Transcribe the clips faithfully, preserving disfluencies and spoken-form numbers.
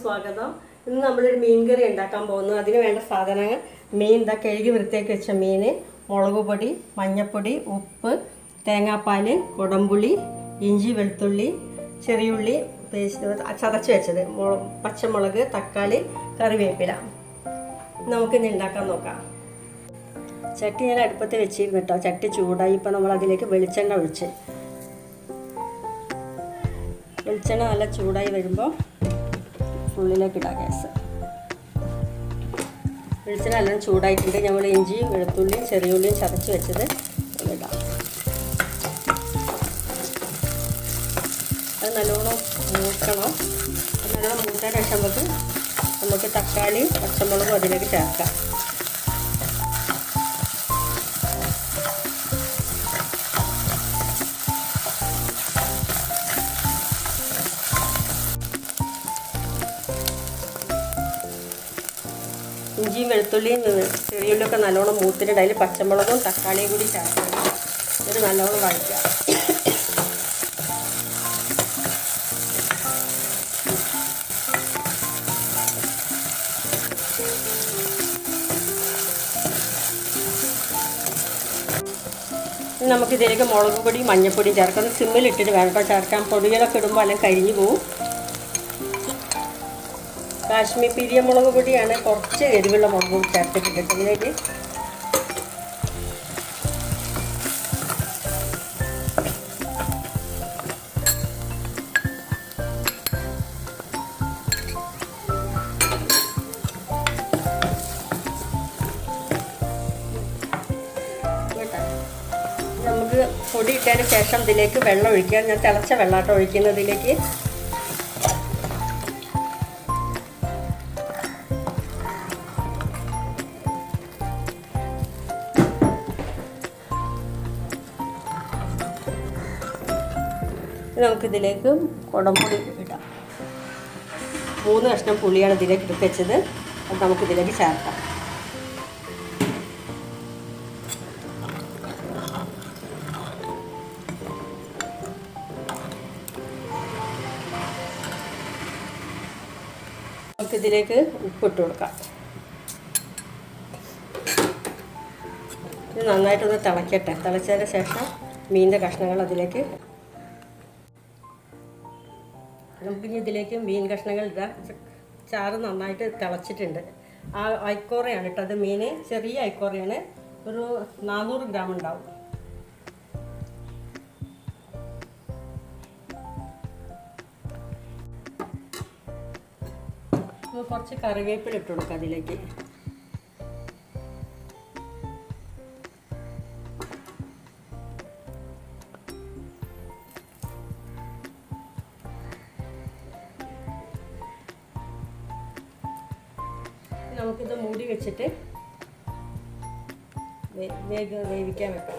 സ്വാഗതം. ഇന്ന് നമ്മളൊരു മീൻ കറി ഉണ്ടാക്കാൻ പോകുന്നു. അതിന് വേണ്ട സാധനങ്ങൾ: മീൻ ഇതാ കഴുകി വൃത്തിയാക്കി വെച്ച മീൻ, മുളക് പൊടി, മഞ്ഞൾപ്പൊടി, ഉപ്പ്, തേങ്ങാപ്പാൽ, കുടംപുളി, ഇഞ്ചി, വെളുത്തുള്ളി, ചെറിയുള്ളി പേസ്റ്റ് ചതച്ച് വെച്ചത്, പച്ചമുളക്, തക്കാളി, കറിവേപ്പില. നമുക്കിന്ന് ഉണ്ടാക്കാൻ നോക്കാം. ചട്ടി ഞാൻ അടുപ്പത്ത് വെച്ചിരുന്നു കേട്ടോ. ചട്ടി ചൂടായി. ഇപ്പോൾ നമ്മൾ അതിലേക്ക് വെളിച്ചെണ്ണ ഒഴിച്ച് വെളിച്ചെണ്ണ നല്ല ചൂടായി വരുമ്പോൾ ഉള്ളിലേക്ക് ഇടാം. ഗ്യാസ് വെളിച്ചെണ്ണ എല്ലാം ചൂടായിട്ടുണ്ട്. നമ്മൾ ഇഞ്ചിയും വെളുത്തുള്ളിയും ചെറിയുള്ളിയും ചതച്ച് വെച്ചത് ഇടാം. അത് നല്ലോണം മൂക്കണം. നല്ലോണം മൂക്കാൻ ശേഷം നമുക്ക് നമുക്ക് തക്കാളിയും പച്ചമുളകും അതിലേക്ക് ചേർക്കാം. ഇഞ്ചിയും വെളുത്തുള്ളിയും ചെറിയുള്ളിയൊക്കെ നല്ലോണം മൂത്തിട്ടുണ്ട്. അതിൽ പച്ചമുളകും തക്കാളിയും കൂടി ചേർക്കണം. ഇത് നല്ലോണം വഴറ്റുക. നമുക്കിതിലേക്ക് മുളക് പൊടി മഞ്ഞൾപ്പൊടി ചേർക്കാം. സിമ്മിലിട്ടിട്ട് വേണം കേട്ടോ ചേർക്കാൻ. പൊടികളൊക്കെ ഇടുമ്പോൾ എല്ലാം കരിഞ്ഞു പോവും. കാശ്മീർ പിരിയ മുളക് പൊടിയാണ്. കുറച്ച് എരിവുള്ള മുളക് പൊടി ചേർത്തിട്ടുണ്ട്. ഇതിലേക്ക് നമുക്ക് പൊടി ഇട്ടതിന് ശേഷം ഇതിലേക്ക് വെള്ളം ഒഴിക്കുക. ഞാൻ തിളച്ച വെള്ളമാട്ടോ ഒഴിക്കുന്നതിലേക്ക്. നമുക്കിതിലേക്ക് കുടംപുളി ഇടാം. മൂന്ന് കഷ്ണം പുളിയാണ് ഇതിലേക്ക് എടുത്ത് വെച്ചത്. അത് നമുക്കിതിലേക്ക് ചേർക്കാം. നമുക്കിതിലേക്ക് ഉപ്പിട്ട് കൊടുക്കാം. ഇത് നന്നായിട്ടൊന്ന് തിളയ്ക്കട്ടെ. തിളച്ചതിന് ശേഷം മീനിൻ്റെ കഷ്ണങ്ങൾ അതിലേക്ക് നമുക്കിനി ഇതിലേക്ക് മീൻ കഷ്ണങ്ങൾ ഇടാം. ചാറ് നന്നായിട്ട് തിളച്ചിട്ടുണ്ട്. ആ ഐക്കോറയാണ് ഇട്ടത്. മീൻ ചെറിയ ഐക്കോറയാണ്. ഒരു നാനൂറ് ഗ്രാം ഉണ്ടാവും. കുറച്ച് കറിവേപ്പില ഇട്ട് കൊടുക്കാം അതിലേക്ക്. നമുക്കിത് മൂടി വെച്ചിട്ട് വേഗം വേവിക്കാൻ വെക്കാം.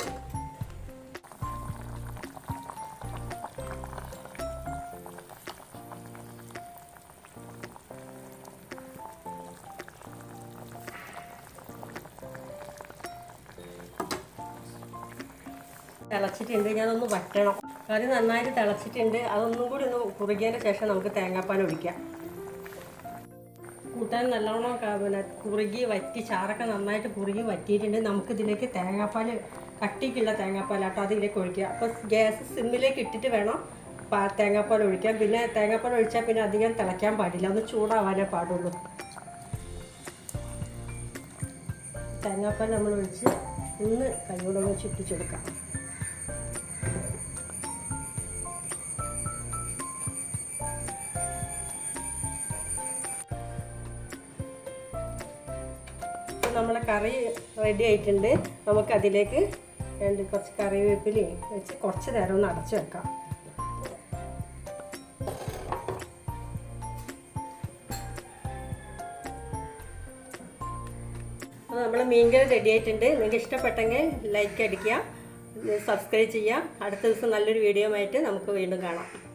തിളച്ചിട്ടുണ്ട്. ഞാനൊന്ന് വറ്റണം. കറി നന്നായിട്ട് തിളച്ചിട്ടുണ്ട്. അതൊന്നും കൂടി ഒന്ന് കുറുകിയതിന് ശേഷം നമുക്ക് തേങ്ങാപ്പാൽ ഒഴിക്കാം. കൂട്ടാൻ നല്ലോണം പിന്നെ കുറുകി വറ്റി ചാറൊക്കെ നന്നായിട്ട് കുറുകി വറ്റിയിട്ടുണ്ട്. നമുക്കിതിലേക്ക് തേങ്ങാപ്പാൽ കട്ടിക്കുള്ള തേങ്ങാപ്പാലാട്ടോ അതിലേക്ക് ഒഴിക്കുക. അപ്പോൾ ഗ്യാസ് സിമ്മിലേക്ക് ഇട്ടിട്ട് വേണം തേങ്ങാപ്പാൽ ഒഴിക്കാൻ. പിന്നെ തേങ്ങാപ്പാൽ ഒഴിച്ചാൽ പിന്നെ അധികം തിളയ്ക്കാൻ പാടില്ല. ഒന്ന് ചൂടാവാനേ പാടുള്ളൂ. തേങ്ങാപ്പാൽ നമ്മൾ ഒഴിച്ച് ഒന്ന് കൈയോടൊന്ന് ചുറ്റിച്ചെടുക്കാം. നമ്മളെ കറി റെഡി ആയിട്ടുണ്ട്. നമുക്കതിലേക്ക് രണ്ട് കുറച്ച് കറിവേപ്പിലയും വെച്ച് കുറച്ച് നേരം ഒന്ന് അടച്ചു വെക്കാം. അപ്പോൾ നമ്മൾ മീൻകറി റെഡി ആയിട്ടുണ്ട്. നിങ്ങൾക്ക് ഇഷ്ടപ്പെട്ടെങ്കിൽ ലൈക്ക് അടിക്കുക, സബ്സ്ക്രൈബ് ചെയ്യുക. അടുത്ത ദിവസം നല്ലൊരു വീഡിയോ ആയിട്ട് നമുക്ക് വീണ്ടും കാണാം.